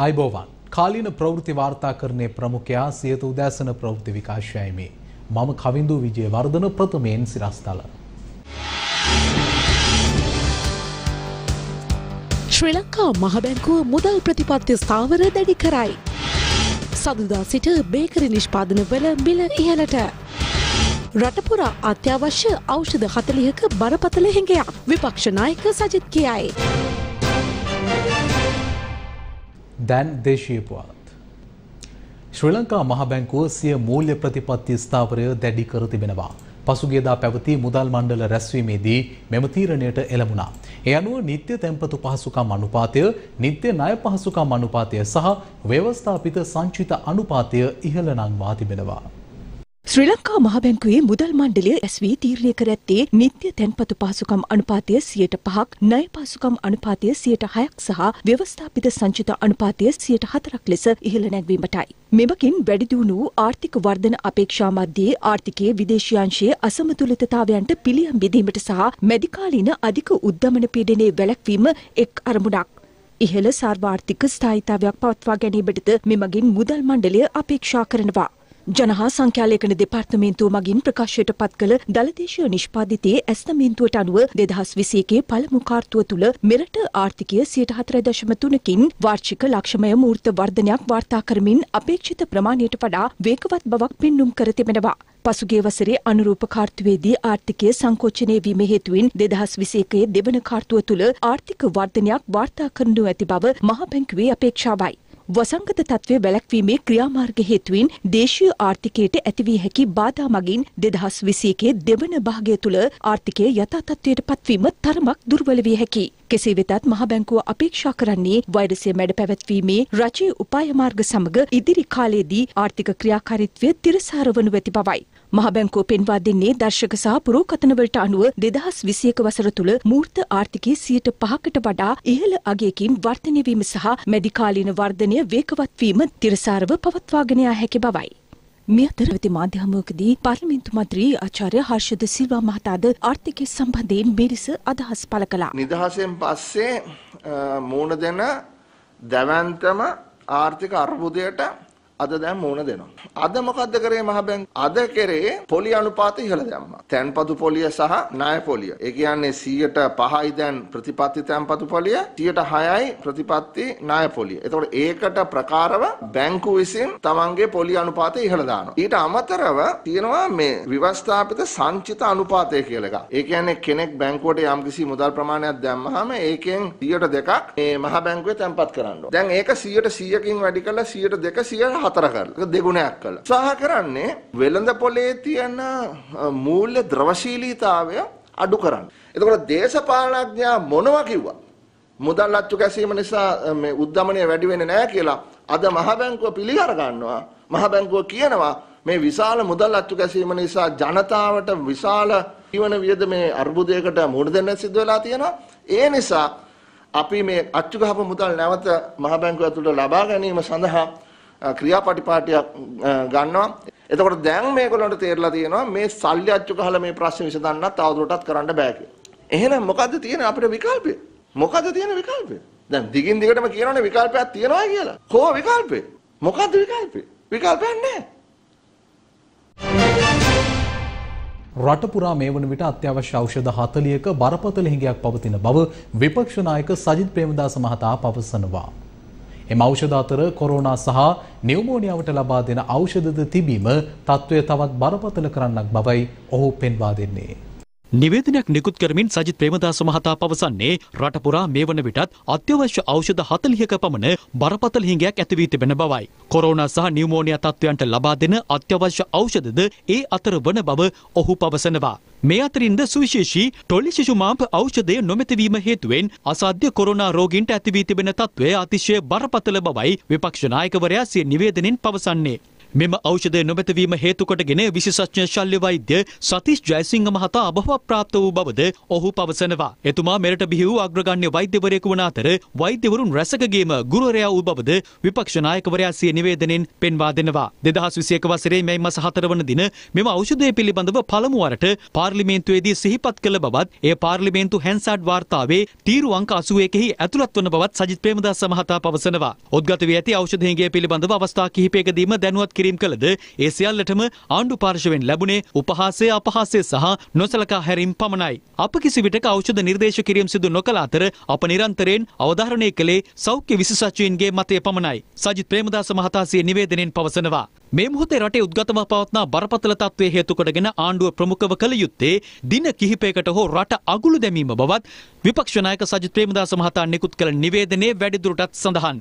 आइबोवान කාලීන ප්‍රවෘත්ති වාර්තාකරණයේ ප්‍රමුඛයා සියත උදෑසන ප්‍රවෘත්ති විකාශයයි මේ. මම කවින්දු විජේවර්ධන ප්‍රථමයෙන් සිරස්තල. ශ්‍රී ලංකා මහ බැංකුව මුදල් ප්‍රතිපත්ති ස්ථාවර දැඩි කරයි. සදුදා සිට බේකරි නිෂ්පාදන වල මිල ඉහළට. රටපුරා අත්‍යවශ්‍ය ඖෂධ 40ක බරපතල හිඟයක් විපක්ෂ නායක සජිත් කියයි. දැන් දේශීය පුවත්. ශ්‍රී ලංකා මහ බැංකුව සිය මූල්‍ය ප්‍රතිපත්ති ස්ථාවරය දැඩි කර තිබෙනවා. පසුගියදා පැවති මුදල් මණ්ඩල රැස්වීමේදී මෙම තීරණයට එළඹුණා. ඒ අනුව නිත්‍ය තැන්පතු පහසුකම් අනුපාතය, නිත්‍ය ණය පහසුකම් අනුපාතය සහ ව්‍යවස්ථාපිත සංචිත අනුපාතය ඉහළ නංවා තිබෙනවා. ශ්‍රී ලංකා මහ බැංකුවේ මුදල් මණ්ඩලය SW තීරණය කර ඇත්තේ නිත්‍ය තැන්පතු පහසුකම් අනුපාතය 5%ක්, ණය පහසුකම් අනුපාතය 6% සහ ව්‍යවස්ථාපිත සංචිත අනුපාතය 4% ලෙස ඉහළ නැංවීමටයි. මෙමකින් වැඩි දියුණු වූ ආර්ථික වර්ධන අපේක්ෂා මැද්දේ ආර්ථිකයේ විදේශීයාංශයේ අසමතුලිතතාවයන්ට පිළියම් බෙදීමට සහ මැදිකාලීන අධික උද්ධමන පීඩනයේ වැළැක්වීම එක් අරමුණක්. ඉහළ සාර්වාර්ථික ස්ථායීතාවයක් පවත්වා ගැනීමටද මෙමගින් මුදල් මණ්ඩලය අපේක්ෂා කරනවා. ජනහා සංඛ්‍යාලේඛන දෙපාර්තමේන්තුව මගින් ප්‍රකාශයට පත් කළ දළදේශීය නිෂ්පාදිතයේ ඇස්තමේන්තුවට අනුව 2021 පළමු කාර්තුව තුළ මෙරට ආර්ථිකය 4.3කින් වාර්ෂික ලක්ෂමය මූර්ත වර්ධනයක් වාර්තා කරමින් අපේක්ෂිත ප්‍රමාණයට වඩා වේගවත් බවක් පෙන්නුම් කර තිබෙනවා. පසුගිය වසරේ අනුරූප කාර්තුවේදී ආර්ථිකය සංකෝචනය වීම හේතුවෙන් 2021 දෙවන කාර්තුව තුළ ආර්ථික වර්ධනයක් වාර්තා කරනු ඇති බව මහ බැංකුවේ අපේක්ෂාවයි. වසංගත තත්ත්වය වැළැක්වීමේ ක්‍රියාමාර්ග හේතුවෙන් දේශීය ආර්ථිකයට ඇතිවිය හැකි බාධා මගින් 2021 දෙවන භාගය තුළ ආර්ථිකය යථා තත්ත්වයට පත්වීම තරමක් දුර්වල විය හැකියි. කෙසේ වෙතත් මහ බැංකුව අපේක්ෂා කරන්නේ වෛරසය මැඩ පැවැත්වීමේ රජයේ උපාය මාර්ග සමග ඉදිරි කාලයේදී ආර්ථික ක්‍රියාකාරීත්වය තිරසාර වනු ඇති බවයි. මහ බැංකුව පෙන්වා දෙන්නේ දර්ශක සහ පුරෝකථන වලට අනුව 2021 වසර තුළ මූර්ත ආර්ථිකයේ 5%කට වඩා ඉහළ අගයකින් වර්ධනය වීම සහ මැදිකාලීන වර්ධනය වේගවත් වීම තිරසාරව පවත්වාගෙන යා හැකි බවයි. මේ අතරවති මාධ්‍ය හමුවකදී පාර්ලිමේන්තු මන්ත්‍රී ආචාර්ය හර්ෂද සිල්වා මහතාද ආර්ථිකය සම්බන්ධයෙන් මෙලෙස අදහස් පළ කළා. නිදහසෙන් පස්සේ මුණ දෙන දැවැන්තම ආර්ථික අර්බුදයට අද දැන් මුණ දෙනවා. අද මොකද්ද කරේ මහ බැංකුව? අද කරේ පොලි අනුපාත ඉහළ දැම්මා. තැන්පතු පොලිය සහ ණය පොලිය. ඒ කියන්නේ 5%යි දැන් ප්‍රතිපත්ති තැන්පතු පොලිය, 6%යි ප්‍රතිපත්ති ණය පොලිය. එතකොට ඒකට ප්‍රකාරව බැංකුව විසින් තමන්ගේ පොලි අනුපාතය ඉහළ දානවා. ඊට අමතරව තියෙනවා මේ ව්‍යවස්ථාපිත සංචිත අනුපාතය කියලා එකක්. ඒ කියන්නේ කෙනෙක් බැංකුවට යම්කිසි මුදල් ප්‍රමාණයක් දැම්මහම ඒකෙන් 2% මේ මහ බැංකුවේ තැන්පත් කරන්න ඕන. දැන් ඒක 100%කින් වැඩි කරලා 102 4 කරලා දෙගුණයක් කළා. උත්සාහ කරන්නේ වෙළඳ පොලේ තියෙන මූල්‍ය ද්‍රවශීලීතාවය අඩු කරන්න. එතකොට දේශපාලනඥයා මොනවා කිව්වා? මුදල් අච්චු කැසීම නිසා මේ උද්ධමනය වැඩි වෙන්නේ නැහැ කියලා අද මහ බැංකුව පිළිගර ගන්නවා. මහ බැංකුව කියනවා මේ විශාල මුදල් අච්චු කැසීම නිසා ජනතාවට විශාල ජීවන වියදමේ අර්බුදයකට මුහුණ දෙන්න සිද්ධ වෙලා තියෙනවා. ඒ නිසා අපි මේ අච්චු ගහපු මුදල් නැවත මහ බැංකුව ඇතුළට ලබා ගැනීම සඳහා ක්‍රියාපටිපාටියක් ගන්නවා. එතකොට දැන් මේගොල්ලන්ට තේරලා තියෙනවා මේ සල්ලි අච්චු ගහලා මේ ප්‍රශ්නේ විසඳන්නත් තවදුරටත් කරන්න බෑ කියලා. එහෙනම් මොකද්ද තියෙන අපිට විකල්පය? මොකද්ද තියෙන විකල්පය? දැන් දිගින් දිගටම කියනවනේ විකල්පයක් තියෙනවා කියලා. කොහොම විකල්පය? මොකද්ද විකල්පය? විකල්පයක් නැහැ. රට පුරා මේ වන විට අත්‍යවශ්‍ය ඖෂධ 40ක බරපතල හිඟයක් පවතින බව විපක්ෂ නායක සජිත් ප්‍රේමදාස මහතා පවසනවා. එම ඖෂධ අතර කොරෝනා සහ නියුමෝනියාවට ලබා දෙන ඖෂධද තිබීම තත්ත්වය තවත් බරපතල කරන්නක් බවයි ඔහු පෙන්වා දෙන්නේ. නිවේදනයක් නිකුත් කරමින් සජිත් ප්‍රේමදාස මහතා පවසන්නේ රට පුරා මේ වන විටත් අත්‍යවශ්‍ය ඖෂධ 40ක පමණ බරපතල හිඟයක් ඇති වී තිබෙන බවයි. කොරෝනා සහ නියුමෝනියා තත්ත්වයන්ට ලබා දෙන අත්‍යවශ්‍ය ඖෂධද ඒ අතර වන බව ඔහු පවසනවා. මේ අතරින්ද සුවිශේෂී ටොලි ශිශු මාම්ප ඖෂධය නොමැතිවීම හේතුවෙන් අසාධ්‍ය කොරෝනා රෝගීන්ට ඇති වී තිබෙන තත්ත්වය අතිශය බරපතල බවයි විපක්ෂ නායකවරයා සිය නිවේදනයෙන් පවසන්නේ. මෙම ඖෂධය නොමැතිවීම හේතු කොටගෙන විශේෂඥ ශල්‍ය වෛද්‍ය සතිෂ් ජයසිංහ මහතා අභවප්‍රාප්ත වූ බවද ඔහු පවසනවා. එතුමා මෙරට බිහි වූ අග්‍රගණ්‍ය වෛද්‍යවරයෙකු වන අතර වෛද්‍යවරුන් රැසකගේම ගුරුවරයා වූ බවද විපක්ෂ නායකවරයා සිය නිවේදනයෙන් පෙන්වා දෙනවා. 2021 වසරේ මැයි මාස 4 වන දින මෙම ඖෂධය පිළිබඳව පළමු වරට පාර්ලිමේන්තුවේදී සිහිපත් කළ බවත් එය පාර්ලිමේන්තු හැන්සාඩ් වාර්තාවේ තීරු අංක 81 ඇතුළත් වන බවත් සජිත් ප්‍රේමදාස මහතා පවසනවා. උද්ගත වී ඇති ඖෂධ හිඟය පිළිබඳව අවස්ථා කිහිපයකදීම දැනුවත් කිරීම කළද ඒ සියල්ලටම ආණ්ඩු පාර්ශවයෙන් ලැබුණේ උපහාසය අපහාසය සහ නොසලකා හැරීම පමණයි. අප කිසි විටක ඖෂධ නිර්දේශ කිරීම සිදු නොකළ අතර අප නිරන්තරයෙන් අවධාරණය කළේ සෞඛ්‍ය විශේෂඥයින්ගේ මතය පමණයි. සජිත් ප්‍රේමදාස මහතා සිය නිවේදනයෙන් පවසනවා. මේ මොහොතේ රටේ උද්ගතව පවත්නා බරපතල තත්ත්වයේ හේතු කොටගෙන ආණ්ඩුව ප්‍රමුඛව කළ යුත්තේ දින කිහිපයකට හෝ රට අගුළු දැමීම බවත් විපක්ෂ නායක සජිත් ප්‍රේමදාස මහතා නිකුත් කළ නිවේදනයේ වැඩිදුරටත් සඳහන්.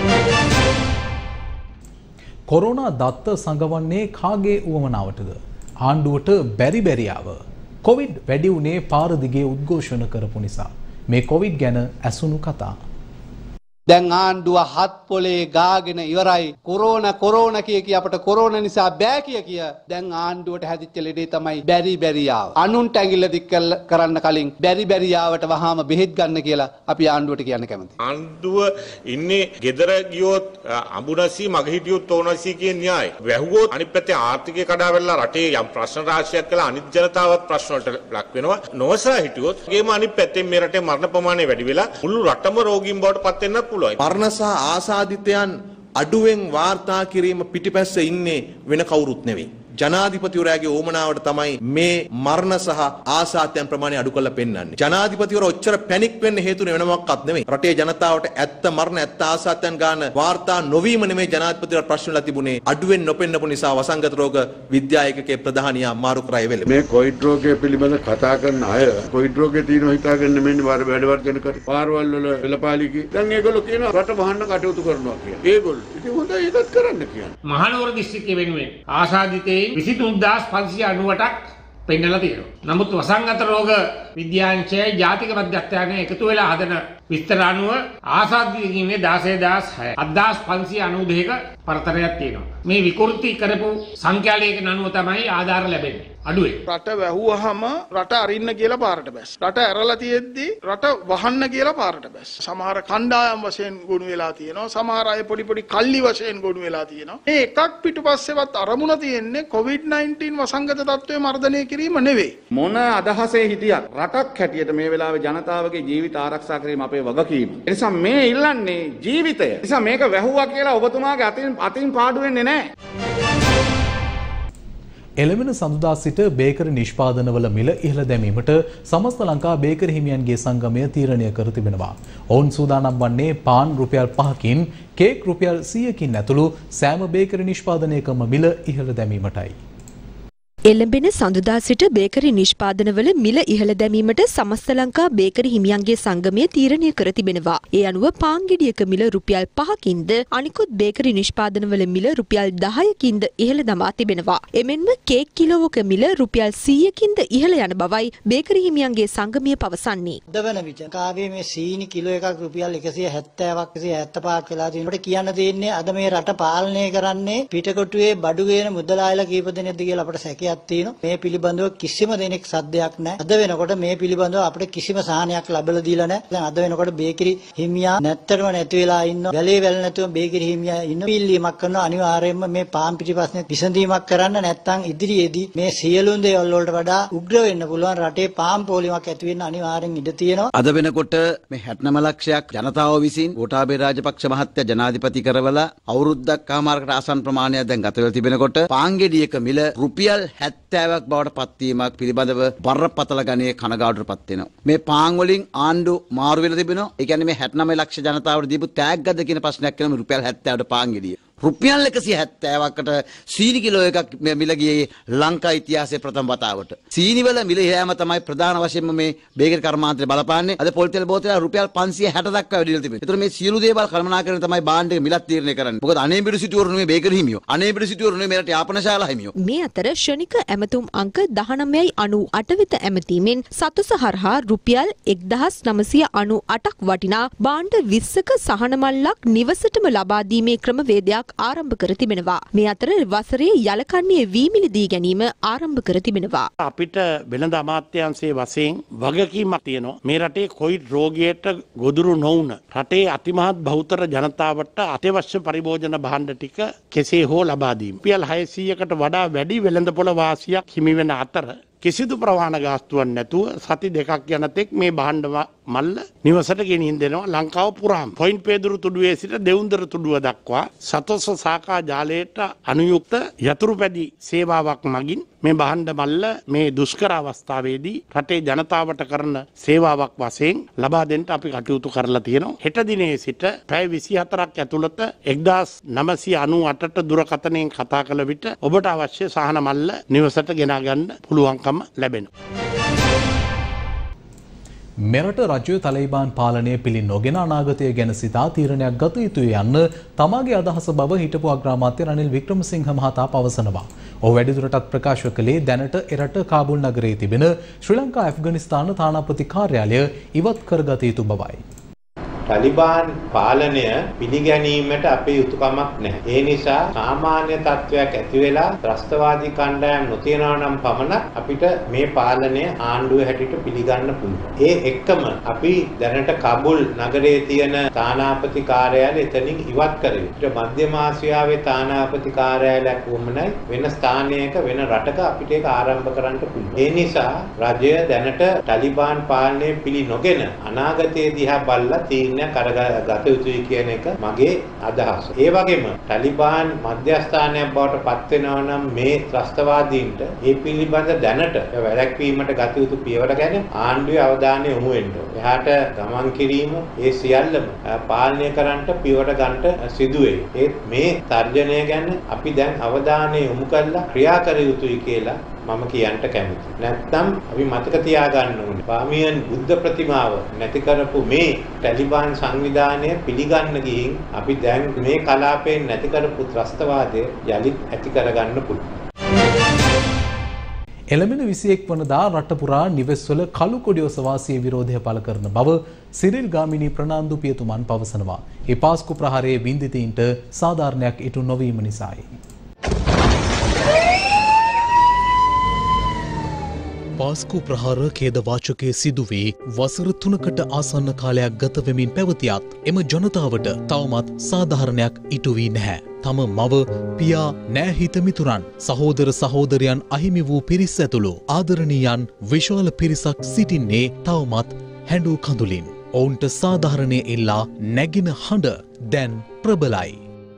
කොරෝනා දත්ත සංගවන්නේ කාගේ උවමනාවටද? ආණ්ඩුවට බැරිබැරියාව. කොවිඩ් වැඩි වුණේ පාර දිගේ උද්ඝෝෂණ කරපු නිසා. මේ කොවිඩ් ගැන ඇසුණු කතා. දැන් ආණ්ඩුව හත් පොලේ ගාගෙන ඉවරයි. කොරෝන කිය අපට කොරෝන නිසා බෑ කිය දැන් ආණ්ඩුවට හැදිච්ච ලෙඩේ තමයි බැරිබැරියාව. අනුන්ට ඇඟිල්ල දික් කරන්න කලින් බැරිබැරියාවට වහාම බෙහෙත් ගන්න කියලා අපි ආණ්ඩුවට කියන්න කැමතියි. ආණ්ඩුව ඉන්නේ ගෙදර ගියොත් අඹුනසි මගහිටියොත් ඕනසි කියන න්‍යාය. වැහුවොත් අනිත් පැත්තේ ආර්ථිකය කඩාවැල්ලා රටේ යම් ප්‍රශ්න රාශියක් කළා අනිත් ජනතාවත් ප්‍රශ්න වලට ලක් වෙනවා. නොවසා හිටියොත් ඒකම අනිත් පැත්තේ මේ රටේ මරණ ප්‍රමාණය වැඩි වෙලා මුළු රටම රෝගීන් බවට පත් වෙන්නත් පුළුවන්. මරණ සහ ආසාදිතයන් අඩුවෙන් වාර්තා කිරීම පිටිපස්ස ඉන්නේ වෙන කවුරුත් නෙවෙයි. ජනාධිපතිවරයාගේ ඕමනාවට තමයි මේ මරණ සහ ආසාදයන් ප්‍රමාණය අඩු කරලා පෙන්වන්නේ. ජනාධිපතිවරයා ඔච්චර පැනික් වෙන්න හේතුනේ වෙන මොකක්වත් නෙවෙයි. රටේ ජනතාවට ඇත්ත මරණ ඇත්ත ආසාදයන් ගන්න වාර්තා නොවීම නෙමෙයි ජනාධිපතිවරයා ප්‍රශ්නලා තිබුණේ. අඩුවෙන් නොපෙන්නපු නිසා වසංගත රෝග විද්‍යායකකේ ප්‍රධානියා අමාරු කරා වෙලෙ. මේ කොවිඩ් රෝගය පිළිබඳ කතා කරන අය කොවිඩ් රෝගේ තියෙනවා හිතාගෙන මෙන්න වැඩ වර්ධන කර පාරවල් වල වෙලපාලිකේ දැන් ඒගොල්ලෝ කියනවා රට වහන්න කටයුතු කරනවා කියලා. ඒගොල්ලෝ ඉතින් හොඳයි ඒකත් කරන්න කියන්නේ. මහනුවර දිස්ත්‍රික්කයේ වෙනුවෙන් ආසාදිතේ 23598ක් පෙන්නලා තියෙනවා. නමුත් වසංගත රෝග විද්‍යාංශයයි ජාතික මධ්‍යස්ථානයේ එකතු වෙලා හදන විස්තර අනුව ආසාදිතකින් ඉන්නේ 16006. 7592ක පරතරයක් තියෙනවා. මේ විකෘති කරපු සංඛ්‍යාලයක අනුව තමයි ආධාර ලැබෙන්නේ. අඩුවේ. රට වැහුවහම රට අරින්න කියලා පාරට බැස්. රට ඇරලා තියෙද්දි රට වහන්න කියලා පාරට බැස්. සමහර කණ්ඩායම් වශයෙන් ගොනු වෙලා තියෙනවා. සමහර අය පොඩි කල්ලි වශයෙන් ගොනු වෙලා තියෙනවා. මේ එකක් පිටුපස්සෙවත් අරමුණ තියෙන්නේ COVID-19 වසංගත තත්ත්වය මර්ධනය කිරීම නෙවෙයි. මොන අදහසේ හිටියත් රටක් හැටියට මේ වෙලාවේ ජනතාවගේ ජීවිත ආරක්ෂා කිරීම අපේ වගකීම. ඒ නිසා මේ ඉල්ලන්නේ ජීවිතය. ඒ නිසා මේක වැහුවා කියලා ඔබතුමාගේ අතින් පාඩු වෙන්නේ නැහැ. එළවෙන සඳුදා සිට බේකරි නිෂ්පාදනවල මිල ඉහළ දැමීමට සමස්ත ලංකා බේකරි හිමියන්ගේ සංගමය තීරණය කර තිබෙනවා. ඔවුන් සූදානම් වන්නේ පාන් රුපියල් 5කින් කේක් රුපියල් 100කින් ඇතුළු සෑම බේකරි නිෂ්පාදනයකම මිල ඉහළ දැමීමටයි. එළඹෙන සඳුදා සිට බේකරි නිෂ්පාදනවල මිල ඉහළ දැමීමට සමස්ත ලංකා බේකරි හිමියන්ගේ සංගමය තීරණය කර තිබෙනවා. ඒ අනුව පාන් ගෙඩියක මිල රුපියල් 5කින්ද අනිකුත් බේකරි නිෂ්පාදනවල මිල රුපියල් 10කින්ද ඉහළ දමා තිබෙනවා. එමෙන්ම කේක් කිලෝවක මිල රුපියල් 100කින්ද ඉහළ යන බවයි බේකරි හිමියන්ගේ සංගමය පවසන්නේ. අද වන විට කාවේ මේ සීනි කිලෝ එකක් රුපියල් 170ක් 175ක් වෙලා තියෙනකොට කියන්න තියෙන්නේ අද මේ රට පාලනය කරන්නේ පිටකොටුවේ බඩු ගේන මුදලායලා කීප දෙනෙක්ද කියලා අපිට සැකයක් තියෙනවා. මේ පිළිබඳව කිසිම දෙනෙක් සද්දයක් නැහැ. අද වෙනකොට මේ පිළිබඳව අපිට කිසිම සාහනයක් ලැබලා දීලා නැහැ. දැන් අද වෙනකොට බේකරි හිමියා නැත්තරම නැති වෙලා ඉන්නවා. වැලේ වැල් නැතුව බේකරි හිමියා ඉන්න පිළිලීමක් කරනවා. අනිවාර්යයෙන්ම මේ පාන් පිටිපස්සේ විසඳීමක් කරන්න නැත්නම් ඉදිරියේදී මේ සියලුම දේවල් වලට වඩා උග්‍ර වෙන්න පුළුවන්. රටේ පාන් පොලිමක් ඇති වෙන්න අනිවාර්යෙන් ඉඩ තියෙනවා. අද වෙනකොට මේ 69 ලක්ෂයක් ජනතාව විසින් ගෝඨාභය රාජපක්ෂ මහත්තයා ජනාධිපති කරවලා අවුරුද්දක් කමාරකට ආසන්න ප්‍රමාණයක් දැන් ගත වෙලා තිබෙනකොට පාන් ගෙඩියක මිල රුපියල් 70ක් බවට පත්වීමක් පිළිබඳව බරපතල ගණයේ කනගාටුවටපත් වෙනවා. මේ පාන් වලින් ආණ්ඩු මාරු වෙලා තිබෙනවා. ඒ කියන්නේ මේ 69 ලක්ෂ ජනතාවට දීපු තෑග්ගද කියන ප්‍රශ්නයක් කරන රුපියල් 70ට පාන් ගෙඩිය. රුපියල් 170කට සීනි කිලෝ එකක් මිල ගියේ ලංකා ඉතිහාසයේ ප්‍රථම වතාවට. සීනි වල මිල යෑම තමයි ප්‍රධාන වශයෙන්ම මේ බේකරි කර්මාන්තය බලපාන්නේ. අද පොල් තෙල් බෝතලයක් රුපියල් 560 දක්වා වැඩිලා තිබෙනවා. ඒතර මේ සියලු දේවල් කළමනාකරන තමයි බාණ්ඩ එක මිලක් තීරණය කරන්නේ. මොකද අනේපිඩු සිටුවරු නෙමෙයි බේකරි හිමියෝ. අනේපිඩු සිටුවරු නෙමෙයි මේ රට යාපනශාලා හිමියෝ. මේ අතර ශනික ඇමතුම් අංක 1998 වෙත ඇමතීමෙන් සතුස හරහා රුපියල් 1998ක් වටිනා බාණ්ඩ 20ක සහන මල්ලක් නිවසටම ලබා දීමේ ක්‍රමවේදයක් ආරම්භ කර තිබෙනවා. මේ අතර වසරේ යලකන්නේ වීමිලි දී ගැනීම ආරම්භ කර තිබෙනවා. අපිට වෙළඳ අමාත්‍යාංශයේ වශයෙන් වගකීමක් තියෙනවා. මේ රටේ කොවිඩ් රෝගියට ගොදුරු නොවුන රටේ අතිමහත් බහුතර ජනතාවට අත්‍යවශ්‍ය පරිභෝජන භාණ්ඩ ටික කෙසේ හෝ ලබා දීම. රුපියල් 600කට වඩා වැඩි වෙළඳපොළ වාසියක් හිමි වෙන අතර කිසිදු ප්‍රවාහන ගාස්තුවක් නැතුව සති දෙකක් යනතෙක් මේ භාණ්ඩ මල්ල නිවසට ගෙනින් දෙනවා ලංකාව පුරාම. පොයින්ට් පේදුරු තුඩුවේ සිට දෙවුන්දර තුඩුව දක්වා සතොස්ස සාකා ජාලයට අනුයුක්ත යතුරුපැදි සේවාවක් මගින් මේ භාණ්ඩ මල්ල මේ දුෂ්කර අවස්ථාවේදී රටේ ජනතාවට කරන සේවාවක් වශයෙන් ලබා දෙන්න අපි කටයුතු කරලා තියෙනවා. හෙට දිනේ සිට පැය 24ක් ඇතුළත 1998ට දුරකථනයෙන් කතා කළ විට ඔබට අවශ්‍ය සහන මල්ල නිවසට ගෙනා ගන්න පුළුවන්කම ලැබෙනවා. මෙරට රජය තලිබාන් පාලනය පිළි නොගෙන අනාගතය ගැන සිතා තීරණයක් ගත යුතුය යන්න තමාගේ අදහස බව හිටපු අග්‍රාමාත්‍ය රනිල් වික්‍රමසිංහ මහතා පවසනවා. ඔහු වැඩිදුරටත් ප්‍රකාශ කළේ දැනට එරට කාබුල් නගරයේ තිබෙන ශ්‍රී ලංකා ඇෆ්ගනිස්තාන තානාපති කාර්යාලය ඉවත් කරගත යුතු බවයි. තලිබාන් පාලනය පිළිගැනීමට අපේ යුතුයකමක් නැහැ. ඒ නිසා සාමාන්‍ය තත්වයක් ඇති වෙලා ත්‍රස්තවාදී කණ්ඩායම් නොතියනවා නම් පමණක් අපිට මේ පාලනය ආණ්ඩුව හැටියට පිළිගන්න පුළුවන්. ඒ එක්කම අපි දැනට කබුල් නගරයේ තියෙන තානාපති කාර්යාලය එතනින් ඉවත් කරේ. මධ්‍යම ආසියාවේ තානාපති කාර්යාලයක් වුමනයි වෙන ස්ථානයක වෙන රටක අපිට ඒක ආරම්භ කරන්න පුළුවන්. ඒ නිසා රජය දැනට තලිබාන් පාලනය පිළි නොගෙන අනාගතයේ දිහා බලලා තීරණ කරගත යුතුයි කියන එක මගේ අදහස. ඒ වගේම තලිබාන් මධ්‍යස්ථානයක් බවට පත් වෙනවා නම් මේ ත්‍රස්තවාදීන්ට ඒ පිළිබඳ දැනට වැළැක්වීමට ගත යුතු පියවර ගැන ආණ්ඩුවේ අවධානය යොමු වෙන්න ඕනේ. එහාට ගමන් කිරීම ඒ සියල්ලම පාලනය කරන්නට පියවර ගන්නට සිදු වෙයි. ඒත් මේ තර්ජනය ගැන අපි දැන් අවධානය යොමු කරලා ක්‍රියා කර යුතුයි කියලා මම කියන්න කැමතියි. නැත්නම් අපි මතක තියාගන්න ඕනේ. පාමියන් බුද්ධ ප්‍රතිමාව නැති කරපු මේ ටැලිබාන් සංවිධානය පිළිගන්න ගිහින් අපි දැන් මේ කලාපයෙන් නැති කරපු ත්‍රස්තවාදය යලිත් ඇති කරගන්න පුළුවන්. එළඹෙන 21 වනදා රට පුරා නිවෙස්වල කළු කොඩි ඔසවා සිය විරෝධය පළ කරන බව සිරිල් ගාමිණී ප්‍රනාන්දු පියතුමන් පවසනවා. ඒ පාස්කු ප්‍රහාරයේ වින්දිතීන්ට සාධාරණයක් ඉටු නොවීම නිසායි. පාස්කු ප්‍රහාර ඛේදවාචකයේ සිදුවී වසර 3කට ආසන්න කාලයක් ගත වෙමින් පැවතියත් එම ජනතාවට තවමත් සාධාරණයක් ඉටු වී නැහැ. තම මව, පියා, නෑහිත මිතුරන්, සහෝදර සහෝදරයන් අහිමි වූ පිරිස් ඇතුළු ආදරණීයන් විශාල පිරිසක් සිටින්නේ තවමත් හැඬු කඳුලින්. ඔවුන්ට සාධාරණය ඉල්ලා නැගින හඬ දැන් ප්‍රබලයි.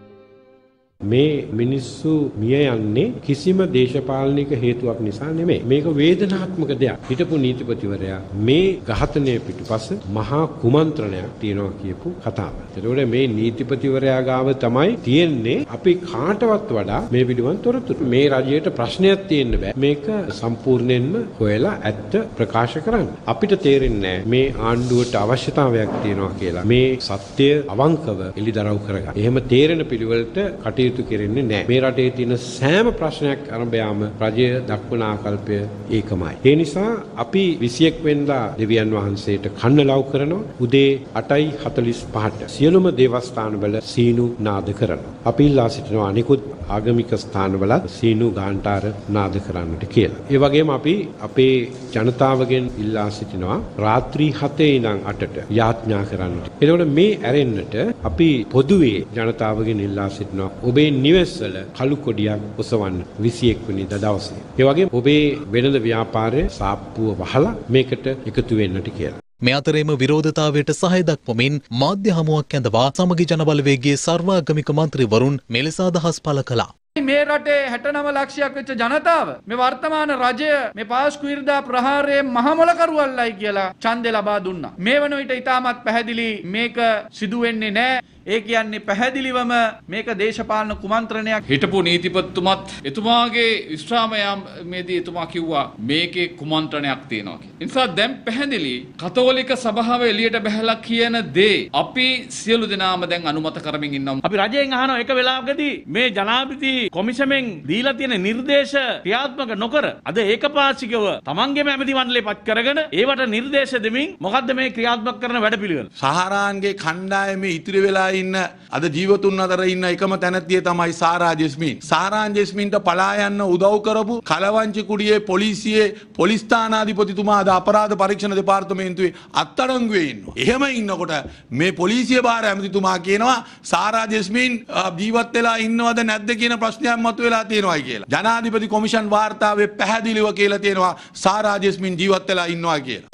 මේ මිනිස්සු මිය යන්නේ කිසිම දේශපාලනික හේතුවක් නිසා නෙමෙයි. මේක වේදනාත්මක දෙයක්. හිටපු නීතිපතිවරයා මේ ඝාතනය පිටුපස මහා කුමන්ත්‍රණයක් තියනවා කියපු කතාව. ඒකෝට මේ නීතිපතිවරයා ගාව තමයි තියෙන්නේ අපි කාටවත් වඩා මේ පිළිබඳ තොරතුරු. මේ රජයට ප්‍රශ්නයක් තියෙන්න බෑ. මේක සම්පූර්ණයෙන්ම හොයලා ඇත්ත ප්‍රකාශ කරන්න. අපිට තේරෙන්නේ මේ ආණ්ඩුවට අවශ්‍යතාවයක් තියෙනවා කියලා. මේ සත්‍ය අවංකව එළිදරව් කරගන්න. එහෙම තේරෙන පිළිවෙලට කටයුතු කෙරෙන්නේ නැහැ. මේ රටේ තියෙන සෑම ප්‍රශ්නයක් අරඹයාම රජය දක්වන ආකල්පය ඒකමයි. ඒ නිසා අපි 21 වෙනිදා දෙවියන් වහන්සේට කන්න ලව් කරනවා. උදේ 8:45ට සියලුම දේවස්ථානවල සීනු නාද කරනවා. අපි ඉල්ලා සිටිනවා අනිකුත් ආගමික ස්ථානවල සීනු ගාන්ටාර නාද කරන්නට කියලා. ඒ වගේම අපි අපේ ජනතාවගෙන් ඉල්ලා සිටිනවා රාත්‍රී 7 ඉඳන් 8ට යාඥා කරන්නට. එතකොට මේ ඇරෙන්නට අපි පොදුවේ ජනතාවගෙන් ඉල්ලා සිටිනවා ඔබේ නිවෙස්වල කළු කොඩියක් ඔසවන්න 21 වෙනිදා දවසේ. ඒ වගේම ඔබේ වෙළඳ ව්‍යාපාරයේ සාප්පුව වහලා මේකට එකතු වෙන්නට කියලා. මේ අතරේම විරෝධතාවයට සහාය දක්වමින් මාධ්‍ය හමුවක් ඇඳවා සමගි ජනබලවේගයේ සර්වාගමික මන්ත්‍රීවරුන් මෙලෙස අදහස් පළ කළා. මේ රටේ 69 ලක්ෂයක් වෙච්ච ජනතාව මේ වර්තමාන රජය මේ පාස්කු ඉරිදා ප්‍රහාරයේ මහමොලකරුවල්ලයි කියලා ඡන්දේ ලබා දුන්නා. මේ වන විට ඉතාමත් පැහැදිලි මේක සිදු වෙන්නේ නැහැ. ඒ කියන්නේ පැහැදිලිවම මේක දේශපාලන කුමන්ත්‍රණයක්. හිටපු නීතිපතිතුමත් එතුමාගේ විශ්‍රාම යාමේදී එතුමා කිව්වා මේකේ කුමන්ත්‍රණයක් තියෙනවා කියලා. ඒ නිසා දැන් පැහැදිලි කතෝලික සභාව එළියට බහැලා කියන දේ අපි සියලු දෙනාම දැන් අනුමත කරමින් ඉන්නවා. අපි රජයෙන් අහනවා එක වෙලාවකදී මේ ජනාධිපති කොමිසමෙන් දීලා තියෙන නිර්දේශ ක්‍රියාත්මක නොකර අද ඒකපාක්ෂිකව තමන්ගේම ඇමති මණ්ඩලය පත් කරගෙන ඒවට නිර්දේශ දෙමින් මොකද්ද මේ ක්‍රියාත්මක කරන වැඩපිළිවෙල? සහරාන්ගේ කණ්ඩායමේ ඉතිරි වෙලා ඉන්න අද ජීවතුන් අතර ඉන්න එකම තැනැත්තිය තමයි සාරා ජෙස්මින්. සාරා ජෙස්මින්ට පලා යන්න උදව් කරපු කලවංචි කුඩියේ පොලිසියේ පොලිස් ස්ථානාධිපතිතුමා අද අපරාධ පරීක්ෂණ දෙපාර්තමේන්තුවේ අත්අඩංගුවේ ඉන්නවා. එහෙම ඉන්නකොට මේ පොලිසිය භාර ඇමතිතුමා කියනවා සාරා ජෙස්මින් ජීවත් වෙලා ඉන්නවද නැද්ද කියන ප්‍රශ්නයක් මතුවලා තියෙනවායි කියලා. ජනාධිපති කොමිෂන් වාර්තාවේ පැහැදිලිව කියලා තියෙනවා සාරා ජෙස්මින් ජීවත් වෙලා ඉන්නවා කියලා.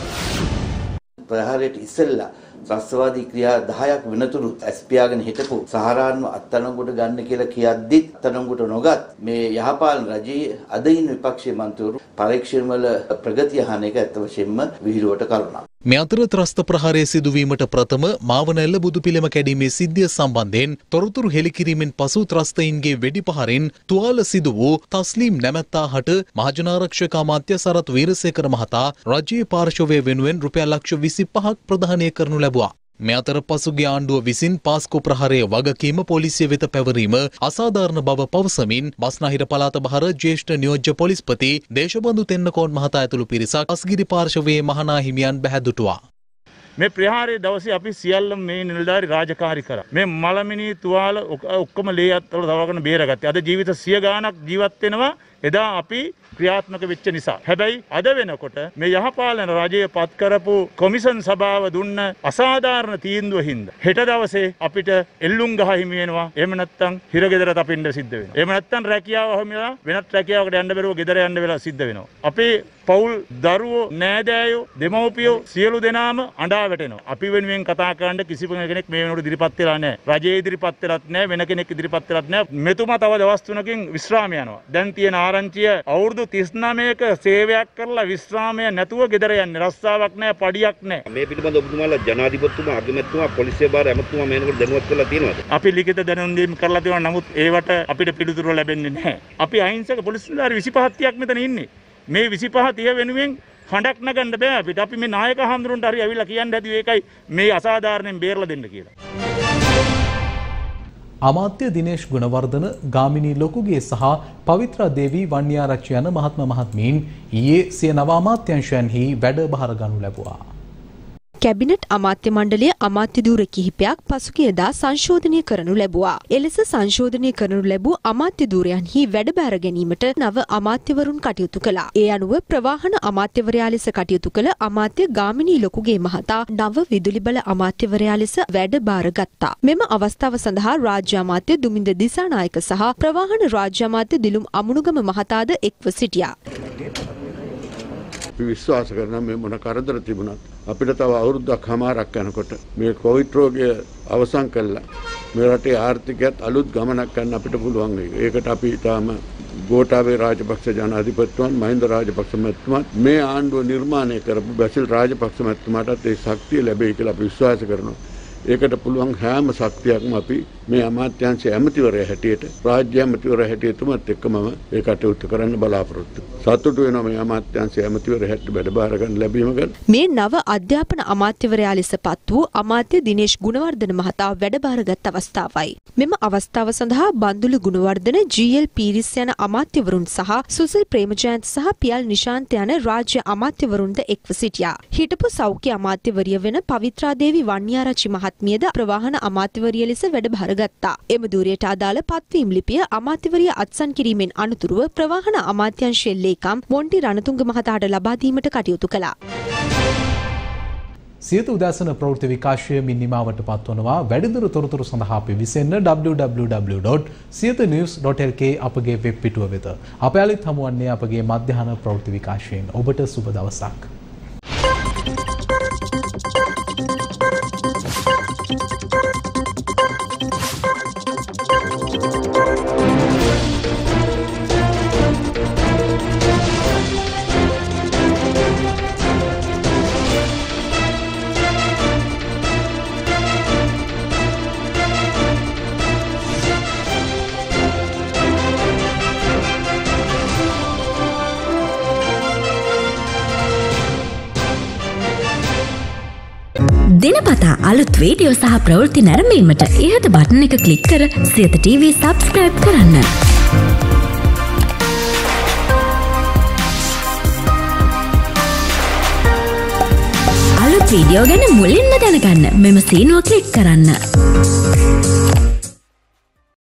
ප්‍රහාරයට ඉස්සෙල්ලා ත්‍රස්තවාදී ක්‍රියා 10ක් වෙනතුරු ඇස්පියාගෙන හිටපු සහරාන්ව අත්අඩංගුවට ගන්න කියලා කියද්දිත් අත්අඩංගුවට නොගත් මේ යහපාලන රජයේ අද ඉන්න විපක්ෂීය මන්ත්‍රීවරු පරීක්ෂණ වල ප්‍රගතිය අහන එක ඇත්ත වශයෙන්ම විහිළුවට කරුණක්. මේ අතර ත්‍රස්ත ප්‍රහාරය සිදුවීමට ප්‍රථම මාවනැල්ල බුදු පිළිම කැඩීමේ සිද්ධිය සම්බන්ධයෙන් තොරතුරු හෙළිකිරීමෙන් පසු ත්‍රස්තයින්ගේ වෙඩිපහරින් තුවාල සිදු වූ තස්ලීම් නැමැත්තාහට මහජනාරක්ෂක අමාත්‍ය සරත් වීරසේකර මහතා රජයේ පාර්ශවය වෙනුවෙන් රුපියල් ලක්ෂ 25ක් ප්‍රදානය කරනු ලැබුවා. මේ අතර පසුගිය ආණ්ඩුව විසින් පාස්කෝ ප්‍රහාරයේ වගකීම පොලිසිය වෙත පැවරීම අසාධාරණ බව පවසමින් බස්නාහිර පළාත බහර ජ්‍යෙෂ්ඨ නියෝජ්‍ය පොලිස්පති දේශබන්දු තෙන්නකෝන් මහතා ඇතුළු පිරිසක් අස්ගිරි පාර්ශවයේ මහනා හිමියන් බැහැදුටුවා. මේ ප්‍රහාරයේ දවසේ අපි සියල්ලම මේ නිලධාරි රාජකාරී කරා. මේ මලමිනී තුවාල ඔක්කොම ලේ අත්වල තවගෙන බේරගත්තා. අද ජීවිත 100 ගාණක් ජීවත් වෙනවා. එදා අපි ක්‍රියාත්මක වෙච්ච නිසා. හැබැයි අද වෙනකොට මේ යහපාලන රජය පත් කරපු කොමිෂන් සභාව දුන්න අසාධාරණ තීන්දුව හින්දා හෙට දවසේ අපිට එල්ලුම් ගහ හිමි වෙනවා. එහෙම නැත්නම් හිරගෙදර තපින්න සිද්ධ වෙනවා. එහෙම නැත්නම් රැකියාව හිමිලා වෙනත් රැකියාවකට යන්න බැරුව ගෙදර යන්න වෙලා සිද්ධ වෙනවා. අපේ පවුල් දරුවෝ නෑදෑයෝ දෙමව්පියෝ සියලු දෙනාම අඬා වැටෙනවා. අපි වෙනුවෙන් කතා කරන්න කිසිම කෙනෙක් මේ වෙනකොට ඉදිරිපත් වෙලා නැහැ. රජයේ ඉදිරිපත් වෙලත් නැහැ, වෙන කෙනෙක් ඉදිරිපත් වෙලත් නැහැ. මෙතුමා තව දවස් 3කින් විශ්‍රාම යනවා. දැන් තියෙන ආරංචිය අවුරුදු 39ක සේවයක් කරලා විශ්‍රාමය නැතුව ගෙදර යන්නේ. රස්සාවක් නැහැ, පඩියක් නැහැ. මේ පිළිබඳව ඔබතුමාලා ජනාධිපතිතුමා, අගමැතිතුමා, පොලිසිය භාර ඇමතිතුමා මේනකොට දැනුවත් කරලා තියෙනවද? අපි ලිඛිත දැනුම් දීම් කරලා තියෙනවා. නමුත් ඒවට අපිට පිළිතුරු ලැබෙන්නේ නැහැ. අපි අහිංසක පොලිස් නිලධාරි 25ක් මෙතන ඉන්නේ. මේ 25 වෙනුවෙන් හඬක් නගන්න බෑ අපිට. අපි මේ නායක හඳුරුන්ට හරි ඇවිල්ලා කියන්න හැදුවේ ඒකයි මේ අසාධාරණයෙන් බේරලා දෙන්න කියලා. අමාත්‍ය දිනේෂ් ගුණවර්ධන, ගාමිණී ලොකුගේ සහ පවිත්‍රා දේවී වන්‍යාරච්චි යන මහත්ම මහත්මීන් ඊයේ සිය නව අමාත්‍යංශයන්හි වැඩබහර ගනු ලැබුවා. කැබිනට් අමාත්‍ය මණ්ඩලය අමාත්‍ය ධූර කිහිපයක් පසුගියදා සංශෝධනය කරනු ලැබුවා. එලෙස සංශෝධනය කරනු ලැබූ අමාත්‍ය ධූරයන්හි වැඩබැර ගැනීමට නව අමාත්‍යවරුන් කටයුතු කළා. ඒ අනුව ප්‍රවාහන අමාත්‍යවරයා ලෙස කටයුතු කළ අමාත්‍ය ගාමිණී ලොකුගේ මහතා නව විදුලි බල අමාත්‍යවරයා ලෙස වැඩබාර ගත්තා. මෙම අවස්ථාව සඳහා රාජ්‍ය අමාත්‍ය දුමින්ද දිසානායක සහ ප්‍රවාහන රාජ්‍ය අමාත්‍ය දිලුම් අමුණුගම මහතාද එක්ව සිටියා. විශ්වාස කරන මේ මොන කරදර තිබුණත් අපිට තව අවුරුද්දක් හමාරක් යනකොට මේ කොවිඩ් රෝගය අවසන් කළා මේ රටේ ආර්ථිකයත් අලුත් ගමනක් ගන්න අපිට පුළුවන් වෙයි. ඒකට අපි තාම ගෝඨාභය රාජපක්ෂ ජනාධිපතිතුමන්, මහින්ද රාජපක්ෂ මැතිතුමන් මේ ආණ්ඩුව නිර්මාණය කරපු බැසිල් රාජපක්ෂ මැතිතුමාටත් ඒ ශක්තිය ලැබෙයි කියලා අපි විශ්වාස කරනවා. ඒකට පුළුවන් හැම ශක්තියක්ම අපි මේ අමාත්‍යාංශයේ ඇමතිවරයා හැටියට, රාජ්‍ය ඇමතිවරයා හැටියට තුමත් එක්කම ඒ කටයුතු කරන්න බලාපොරොත්තු. සතුටු වෙනවා මේ අමාත්‍යාංශයේ ඇමතිවරයා හැටියට වැඩබාර ගන්න ලැබීම ගැන. මේ නව අධ්‍යාපන අමාත්‍යවරයා ලෙස පත් වූ අමාත්‍ය දිනේෂ් ගුණවර්ධන මහතා වැඩබාරගත් අවස්ථාවයි. මෙම අවස්ථාව සඳහා බන්දුලු ගුණවර්ධන, ජී.එල්. පීරිස් යන අමාත්‍යවරුන් සහ සුසිල් ප්‍රේමජයන්ත සහ පියල් නිශාන්ත යන රාජ්‍ය අමාත්‍යවරුන්ද එක්ව සිටියා. හිටපු සෞඛ්‍ය අමාත්‍යවරිය වෙන පවිත්‍රා දේවී වන්‍යාරච්චි මහත්මියද ප්‍රවාහන අමාත්‍යවරිය ලෙස වැඩබාර ගත්තා. එම ධූරයට අදාළ පත්වීම් ලිපිය අමාත්‍යවරිය අත්සන් කිරීමෙන් අනතුරුව ප්‍රවාහන අමාත්‍යාංශයේ ලේකම් මොන්ටි රණතුංග මහතාට ලබා දීමට කටයුතු කළා. සියත උදෑසන ප්‍රවෘත්ති විකාශය මිනිමාවට පත්වනවා. වැඩිදුර තොරතුරු සඳහා පිවිසෙන්න www.siyathanews.lk අපගේ වෙබ් පිටුව වෙත. අප යාළුත් හමුවන්නේ අපගේ මධ්‍යහන ප්‍රවෘත්ති විකාශයෙන්. ඔබට සුබ දවසක්. දිනපතා අලුත් වීඩියෝ සහ ප්‍රවෘත්ති නැරඹීමට ඉහත බටන් එක ක්ලික් කර සියත TV සබ්ස්ක්‍රයිබ් කරන්න. අලුත් වීඩියෝ ගැන මුලින්ම දැනගන්න මෙම සීනුව ක්ලික් කරන්න.